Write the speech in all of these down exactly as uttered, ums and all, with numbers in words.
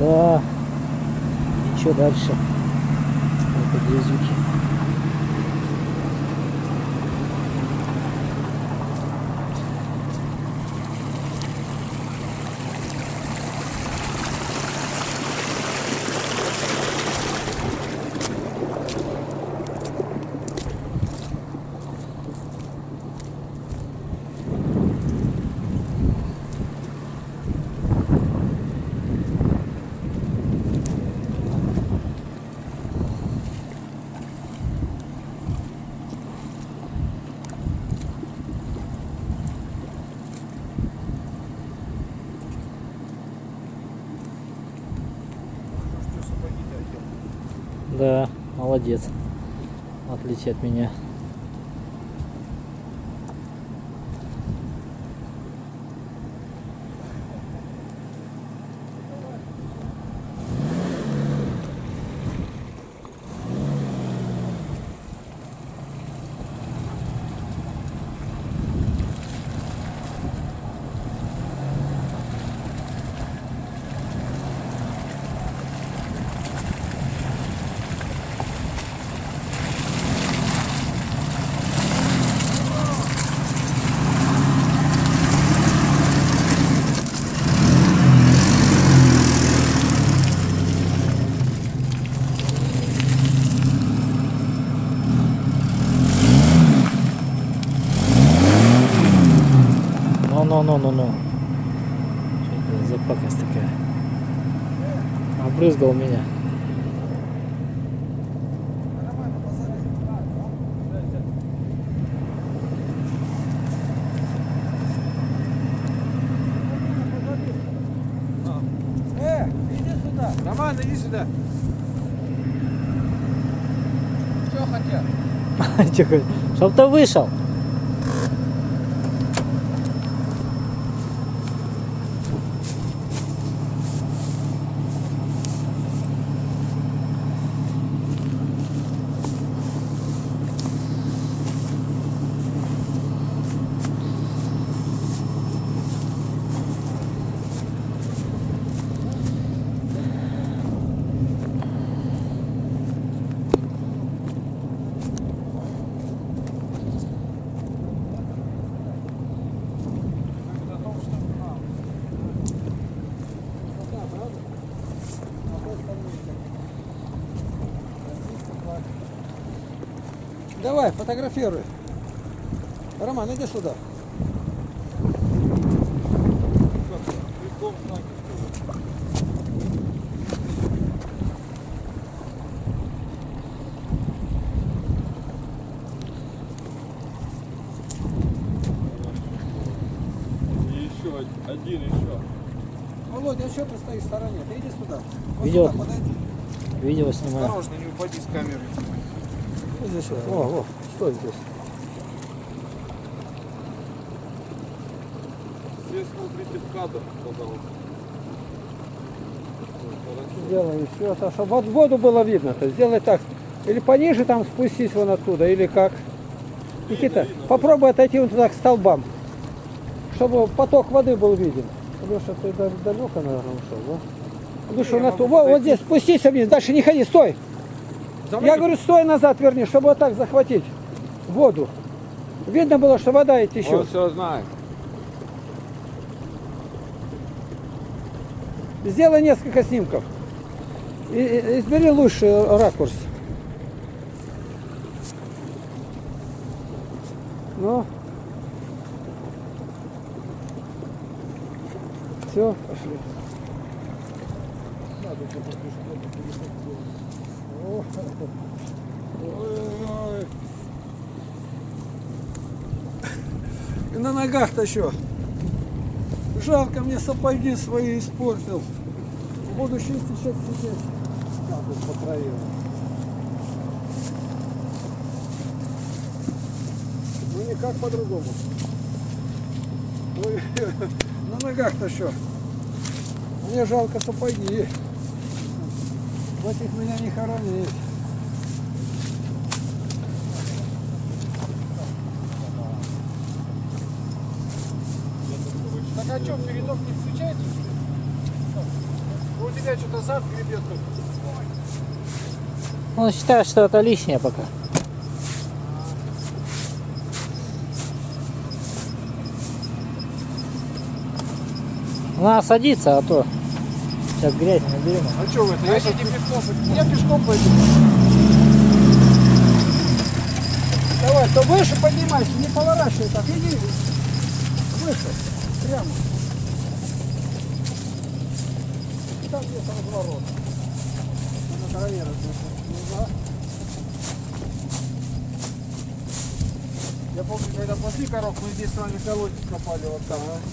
Да. Что дальше? Это грязюки. Да, молодец. В отличие от меня. Ну-ну-ну-ну-ну. Что это за пакость такая? Обрызгал меня. Э, иди сюда. Роман, иди сюда. Что хотят? Чтоб ты вышел. Давай, фотографируй. Роман, иди сюда. И еще один, еще. Володя, а что ты стоишь в стороне? Ты иди сюда. Вот Видео. сюда подойди. Видео снимаю. Осторожно, не упади с камеры. Здесь вот. О, о, стой здесь. Все смотрите в кадр, пожалуйста. Сделай еще, а чтобы вот воду было видно-то. Сделай так. Или пониже там спустись вон оттуда, или как. Никита, попробуй отойти вот туда к столбам, чтобы поток воды был виден. Леша, ты даже далеко, наверное, ушел, да? Леша, у нас вот, вот здесь спустись вниз, дальше не ходи, стой. Я говорю, стой назад, верни, чтобы вот так захватить воду. Видно было, что вода идет еще. Он все знает. Сделай несколько снимков. И, и, избери лучший ракурс. Ну. Все, пошли. Ой-ой-ой. И на ногах-то еще. Жалко, мне сапоги свои испортил. Буду чистить сейчас сидеть. Как тут по краю. Ну никак по-другому. Ой, на ногах-то что? Мне жалко сапоги. В этих меня не хоронить. Так а что, передок не включается? у тебя что-то зад гребет. Он считает, что это лишнее пока. Надо садиться, а то сейчас грязь наберем. А что вы это? Я сейчас пешком пойду. Я пешком пойду. Давай, то выше поднимайся, не поворачивай так, иди выше, прямо. Там где-то разворот. На карьеру. Ну да. Я помню, когда пошли коров, мы здесь с вами колодец копали вот там. А?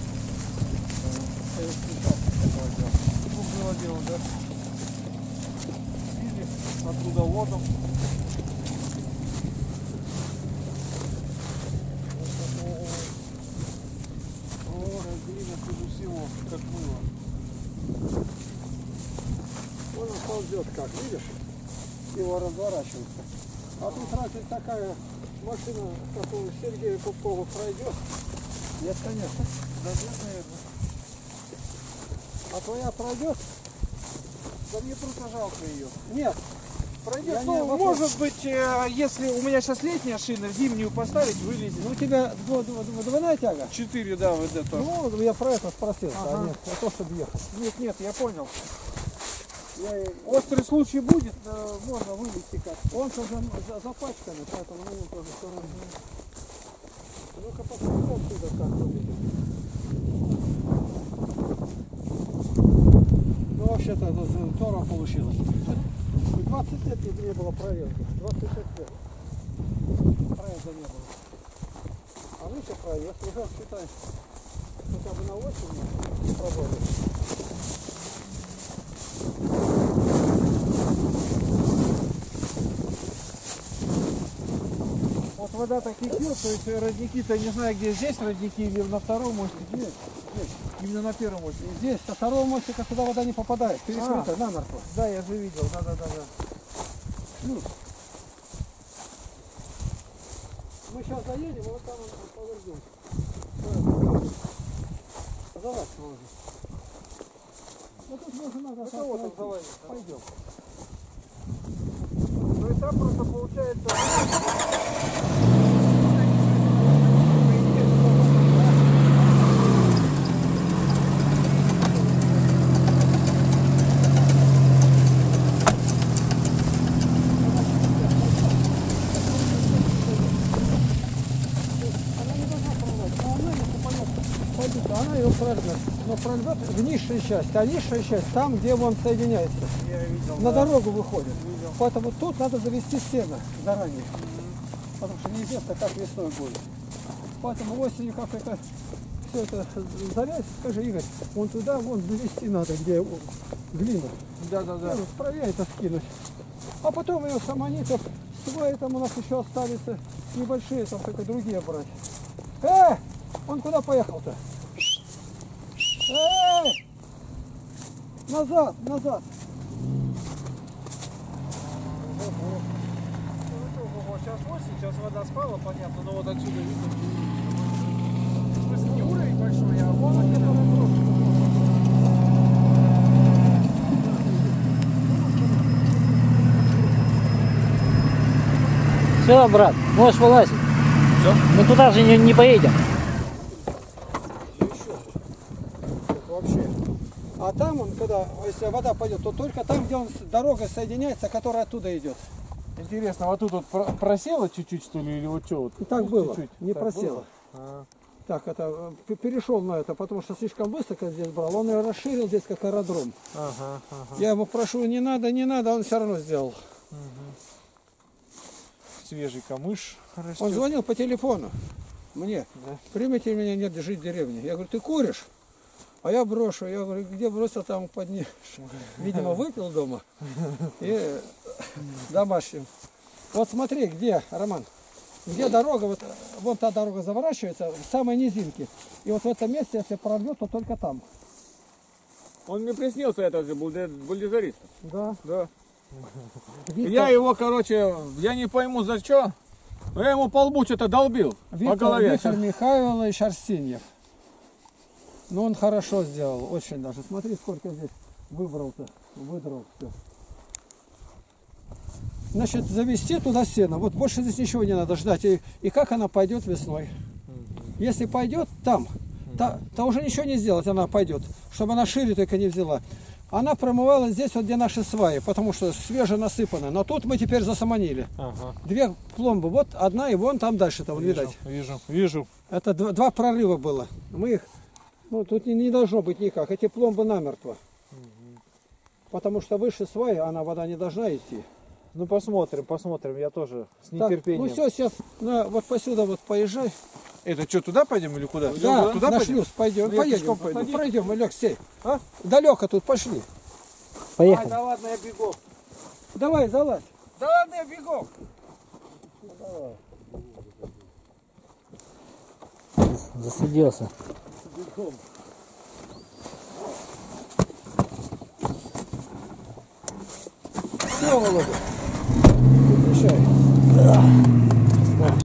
Было дело, да? Видели? Оттуда водом. О, разделина хуже всего, как мыло. Он ползет как, видишь? Его разворачивается. А тут разве такая машина, как у Сергея Купкова, пройдет? Нет, конечно. Да нет, наверное. А твоя пройдет? Да мне просто жалко ее. Нет. Пройдет. Я Ну, не- вопрос. может быть, э, если у меня сейчас летняя шина, зимнюю поставить, вылезет. Ну у тебя дво- дво- двойная тяга? Четыре, да, вот это. Ну, я про это спросил, Ага. а нет, не то, чтобы ехать. Нет, нет, я понял. Я, и- Острый случай будет, э, можно вывести как. он тоже за- запачканный, поэтому на нем тоже все равно. Ну-ка посмотри отсюда, как выглядит. Ну, вообще-то это здорово получилось. двадцать лет не не было проезда. двадцать пять лет. Проезда не было. А выше проезд уже, считай, хотя бы на восемь проводит. Вот вода так и пьет, то есть родники-то не знаю, где здесь родники или на втором мостике. Здесь, здесь. Именно на первом мостике. И здесь со второго мостика сюда вода не попадает. Перекрыта намертво. Да, я же видел, да, да, да, да. Шлюз. Мы сейчас заедем, и вот там он повернем. Залазь можно. Ну тут можно надо. Это вот он залазит, да? Пойдем. Ну и там просто получается... Она не должна прорвать, но она если пойдет, пойдет, она ее прорвет. Но прорвет в низшую часть, а низшая часть там, где он соединяется. Я видел, На да. дорогу выходит. Видел. Поэтому тут надо завести стену заранее. Потому что неизвестно, как весной будет. Поэтому осенью как это все это завязь, скажи, Игорь, вон туда, вон завести надо, где глина. Да, да, да. Ну, вправе это скинуть. А потом ее с аммонитов, свои там у нас еще останется небольшие, там только другие брать. Э! Он куда поехал-то? Эй! Назад, назад. Вот сейчас осень, сейчас вода спала, понятно, но вот отсюда видно. В смысле, не уровень большой, а вон где-то вопрос. Все, брат, можешь вылазить. Все? Мы туда же не, не поедем. Вообще. А там он, когда, если вода пойдет, то только там, где он с дорогой соединяется, которая оттуда идет. Интересно, вот тут вот про- просело чуть-чуть, что ли, или вот что вот? И так Ну, было, чуть-чуть. не Так просело. было? А. Так, это э, перешел на это, потому что слишком высоко здесь брал. Он ее расширил здесь как аэродром. Ага, ага. Я ему прошу, не надо, не надо, он все равно сделал. Свежий камыш растет. Он звонил по телефону мне. Да. Примите меня, нет, жить в деревне. Я говорю, ты куришь? А я брошу. Я говорю, где бросил, там подни. Видимо, выпил дома. И домашним. Вот смотри, где, Роман, где дорога, вот, вон та дорога заворачивается, в самой низинке. И вот в этом месте, если прорвет, то только там. Он мне приснился, этот же бульде- бульдозерист. Да. Да. Виктор, Я его, короче, я не пойму за что, но я ему по лбу что-то долбил. По Виктор, голове. Виктор Михайлович Арсеньев. Ну, он хорошо сделал, очень даже. Смотри, сколько здесь выбрал-то, выдрал все. Значит, завести туда сено. Вот больше здесь ничего не надо ждать. И, и как она пойдет весной. Если пойдет там, то, то уже ничего не сделать, она пойдет. Чтобы она шире только не взяла. Она промывала здесь, вот где наши сваи, потому что свеже насыпано. Но тут мы теперь засаманили. Ага. Две пломбы. Вот одна и вон там дальше, там, Вижу, видать. вижу, вижу. Это два, два прорыва было. Мы их, ну тут не, не должно быть никак. Эти пломбы намертво. Потому что выше сваи, она вода не должна идти. Ну посмотрим, посмотрим. Я тоже с Так, нетерпением. ну все, сейчас на, вот посюда вот поезжай. Это что, туда пойдем или куда? Да, туда на пойдем? шлюз пойдем. Ну, я Поедем, пешком пойду. Ну, пройдем, Олег, сей. А? Далеко тут, пошли. Поехали. Да ладно, я бегу. Давай, залазь. Да ладно, я бегу. Засиделся. Все, Володя. Выключай.